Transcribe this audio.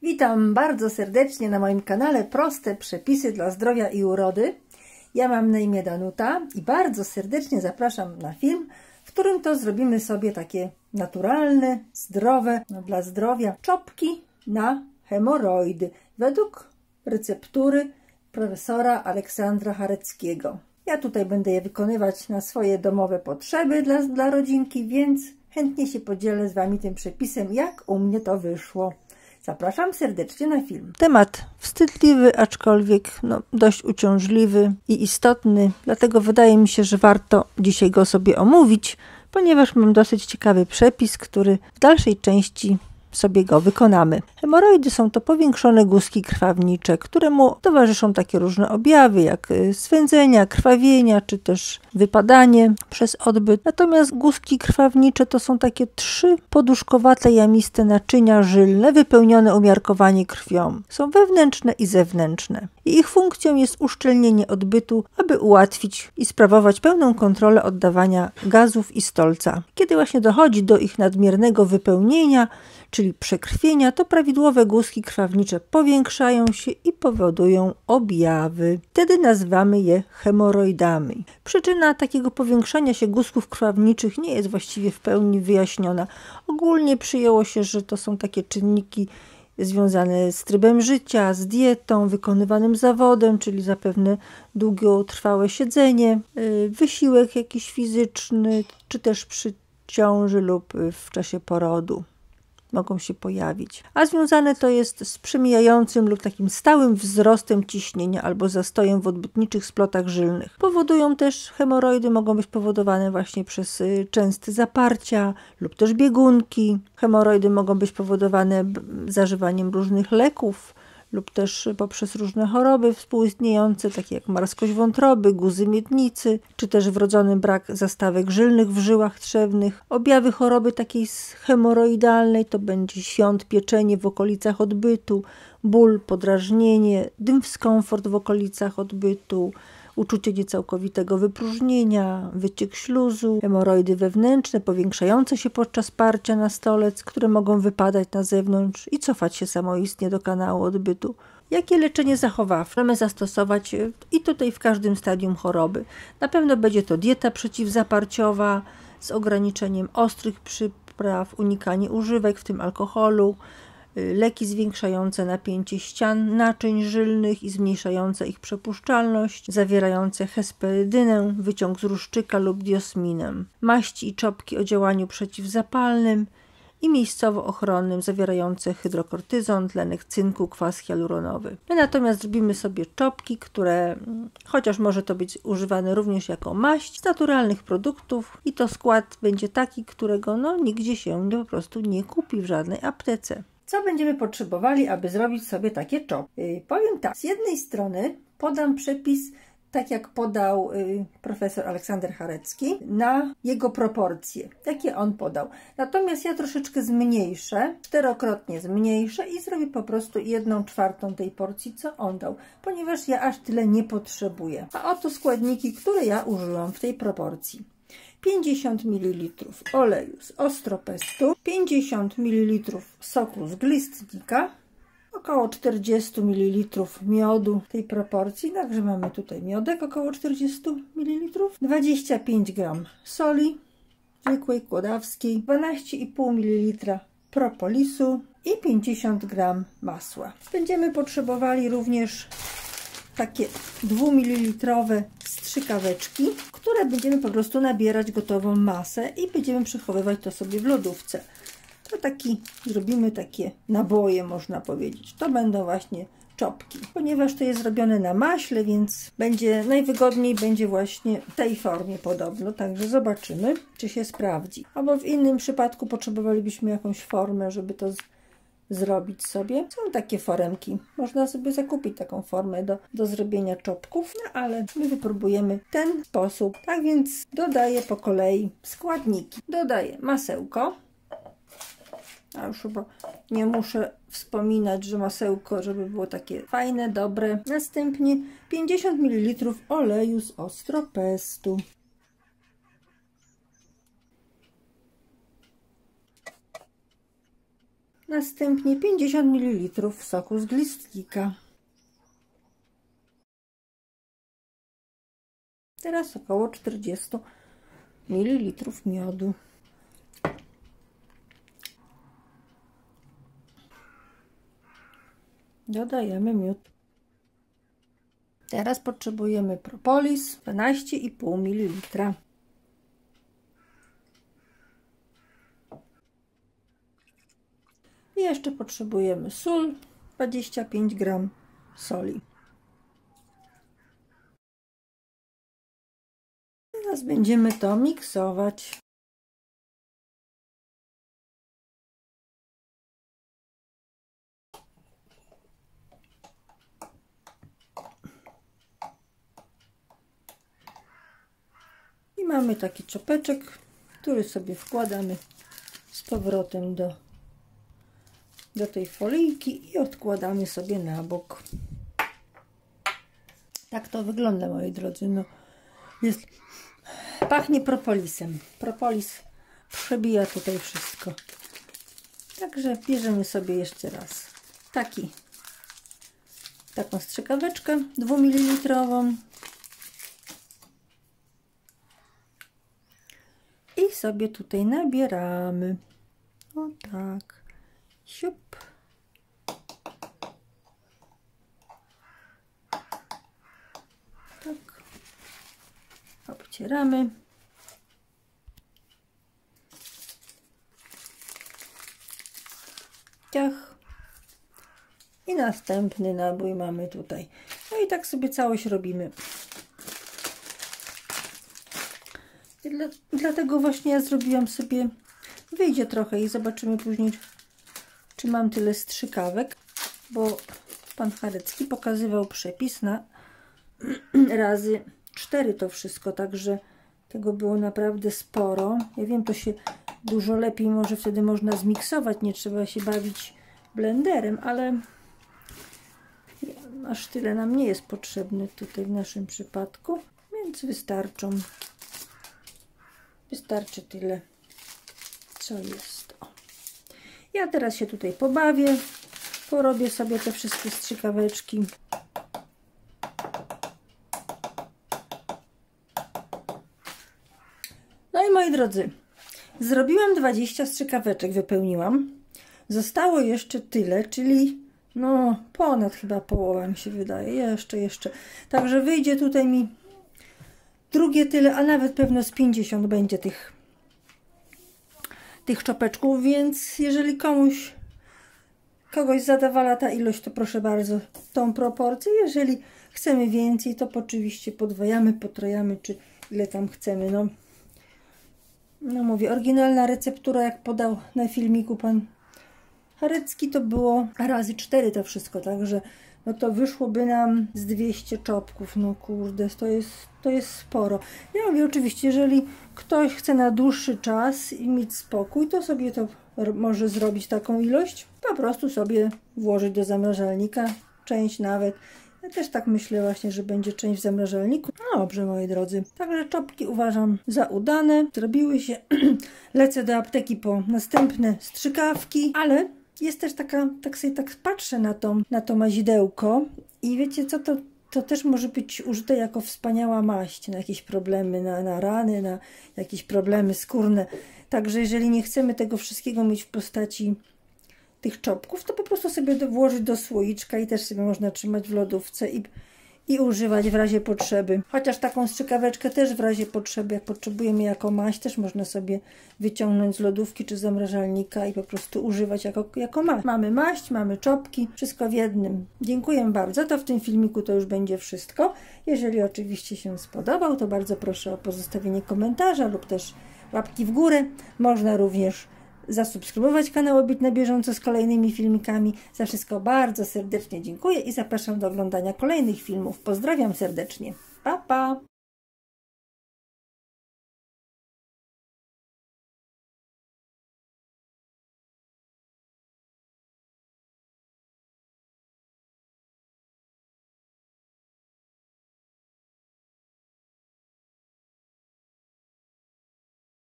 Witam bardzo serdecznie na moim kanale Proste Przepisy dla Zdrowia i Urody. Ja mam na imię Danuta i bardzo serdecznie zapraszam na film, w którym to zrobimy sobie takie naturalne, zdrowe, dla zdrowia czopki na hemoroidy według receptury profesora Aleksandra Chareckiego. Ja tutaj będę je wykonywać na swoje domowe potrzeby dla rodzinki, więc chętnie się podzielę z Wami tym przepisem, jak u mnie to wyszło. Zapraszam serdecznie na film. Temat wstydliwy, aczkolwiek dość uciążliwy i istotny, dlatego wydaje mi się, że warto dzisiaj go sobie omówić, ponieważ mam dosyć ciekawy przepis, który w dalszej części sobie go wykonamy. Hemoroidy są to powiększone guzki krwawnicze, któremu towarzyszą takie różne objawy jak swędzenia, krwawienia czy też wypadanie przez odbyt. Natomiast guzki krwawnicze to są takie 3 poduszkowate, jamiste naczynia żylne wypełnione umiarkowanie krwią. Są wewnętrzne i zewnętrzne. I ich funkcją jest uszczelnienie odbytu, aby ułatwić i sprawować pełną kontrolę oddawania gazów i stolca. Kiedy właśnie dochodzi do ich nadmiernego wypełnienia, czyli przekrwienia, to prawidłowe guzki krwawnicze powiększają się i powodują objawy. Wtedy nazywamy je hemoroidami. Przyczyna takiego powiększania się guzków krwawniczych nie jest właściwie w pełni wyjaśniona. Ogólnie przyjęło się, że to są takie czynniki związane z trybem życia, z dietą, wykonywanym zawodem, czyli zapewne długotrwałe siedzenie, wysiłek jakiś fizyczny, czy też przy ciąży lub w czasie porodu mogą się pojawić. A związane to jest z przemijającym lub takim stałym wzrostem ciśnienia albo zastojem w odbytniczych splotach żylnych. Powodują też, hemoroidy mogą być powodowane właśnie przez częste zaparcia lub też biegunki. Hemoroidy mogą być powodowane zażywaniem różnych leków lub też poprzez różne choroby współistniejące, takie jak marskość wątroby, guzy miednicy, czy też wrodzony brak zastawek żylnych w żyłach trzewnych. Objawy choroby takiej hemoroidalnej to będzie świąt, pieczenie w okolicach odbytu, ból, podrażnienie, dyskomfort w okolicach odbytu, uczucie niecałkowitego wypróżnienia, wyciek śluzu, hemoroidy wewnętrzne powiększające się podczas parcia na stolec, które mogą wypadać na zewnątrz i cofać się samoistnie do kanału odbytu. Jakie leczenie zachowawcze możemy zastosować i tutaj w każdym stadium choroby? Na pewno będzie to dieta przeciwzaparciowa z ograniczeniem ostrych przypraw, unikanie używek, w tym alkoholu, leki zwiększające napięcie ścian naczyń żylnych i zmniejszające ich przepuszczalność, zawierające hesperydynę, wyciąg z ruszczyka lub diosminę, maści i czopki o działaniu przeciwzapalnym i miejscowo ochronnym, zawierające hydrokortyzon, tlenek cynku, kwas hialuronowy. My natomiast zrobimy sobie czopki, które, chociaż może to być używane również jako maść, z naturalnych produktów i to skład będzie taki, którego nigdzie się po prostu nie kupi w żadnej aptece. Co będziemy potrzebowali, aby zrobić sobie takie czopki? Powiem tak, z jednej strony podam przepis, tak jak podał profesor Aleksander Charecki, na jego proporcje, jakie on podał. Natomiast ja troszeczkę zmniejszę, 4-krotnie zmniejszę i zrobię po prostu 1/4 tej porcji, co on dał, ponieważ ja aż tyle nie potrzebuję. A oto składniki, które ja użyłam w tej proporcji. 50 ml oleju z ostropestu, 50 ml soku z glistnika, około 40 ml miodu w tej proporcji, także mamy tutaj miodek około 40 ml, 25 g soli zwykłej, kłodawskiej, 12,5 ml propolisu i 50 g masła. Będziemy potrzebowali również takie 2 ml strzykaweczki, które będziemy po prostu nabierać gotową masę i będziemy przechowywać to sobie w lodówce. To zrobimy takie naboje, można powiedzieć. To będą właśnie czopki. Ponieważ to jest zrobione na maśle, więc najwygodniej będzie właśnie w tej formie podobno. Także zobaczymy, czy się sprawdzi. Albo w innym przypadku potrzebowalibyśmy jakąś formę, żeby to zrobić sobie. Są takie foremki. Można sobie zakupić taką formę do zrobienia czopków, ale my wypróbujemy ten sposób. Tak więc dodaję po kolei składniki. Dodaję masełko. A już chyba nie muszę wspominać, że masełko, żeby było takie fajne, dobre. Następnie 50 ml oleju z ostropestu. Następnie 50 ml soku z glistnika. Teraz około 40 ml miodu. Dodajemy miód. Teraz potrzebujemy propolis 12,5 ml. I jeszcze potrzebujemy sól 25 g soli. Teraz będziemy to miksować. I mamy taki czopeczek, który sobie wkładamy z powrotem do tej folijki i odkładamy sobie na bok. Tak to wygląda, moi drodzy. No, pachnie propolisem. Propolis przebija tutaj wszystko. Także bierzemy sobie jeszcze raz taką strzykaweczkę 2 ml i sobie tutaj nabieramy. O tak. Siup. Tak. Obcieramy. Ciach. I następny nabój mamy tutaj. No i tak sobie całość robimy. Dlatego właśnie ja zrobiłam sobie, wyjdzie trochę i zobaczymy później, czy mam tyle strzykawek, bo pan Charecki pokazywał przepis na razy 4 to wszystko, także tego było naprawdę sporo. Ja wiem, to się dużo lepiej może wtedy można zmiksować, nie trzeba się bawić blenderem, ale aż tyle nam nie jest potrzebne tutaj w naszym przypadku, więc wystarczy tyle, co jest. O. Ja teraz się tutaj pobawię, porobię sobie te wszystkie strzykaweczki. No i moi drodzy, zrobiłam 20 strzykaweczek, wypełniłam. Zostało jeszcze tyle, czyli no ponad chyba połowa mi się wydaje, jeszcze. Także wyjdzie tutaj mi drugie tyle, a nawet pewno z 50 będzie tych czopeczków, więc jeżeli kogoś zadawala ta ilość, to proszę bardzo tą proporcję. Jeżeli chcemy więcej, to oczywiście podwajamy, potrojamy, czy ile tam chcemy. No mówię, oryginalna receptura, jak podał na filmiku pan Charecki, to było razy 4 to wszystko, także no to wyszłoby nam z 200 czopków. No kurde, to jest sporo. Ja mówię, oczywiście, jeżeli ktoś chce na dłuższy czas i mieć spokój, to sobie to może zrobić taką ilość, po prostu sobie włożyć do zamrażalnika, część nawet. Ja też tak myślę właśnie, że będzie część w zamrażalniku. No dobrze, moi drodzy. Także czopki uważam za udane. Zrobiły się. Lecę do apteki po następne strzykawki, ale jest też tak sobie patrzę na to mazidełko i wiecie co, to też może być użyte jako wspaniała maść na jakieś problemy, na rany, na jakieś problemy skórne. Także jeżeli nie chcemy tego wszystkiego mieć w postaci tych czopków, to po prostu sobie włożyć do słoiczka i też sobie można trzymać w lodówce i używać w razie potrzeby. Chociaż taką strzykaweczkę też w razie potrzeby, jak potrzebujemy jako maść, też można sobie wyciągnąć z lodówki czy zamrażalnika i po prostu używać jako maść. Mamy maść, mamy czopki, wszystko w jednym. Dziękuję bardzo. To w tym filmiku to już będzie wszystko. Jeżeli oczywiście się spodobał, to bardzo proszę o pozostawienie komentarza lub też łapki w górę. Można również zasubskrybować kanał, być na bieżąco z kolejnymi filmikami. Za wszystko bardzo serdecznie dziękuję i zapraszam do oglądania kolejnych filmów. Pozdrawiam serdecznie. Pa, pa!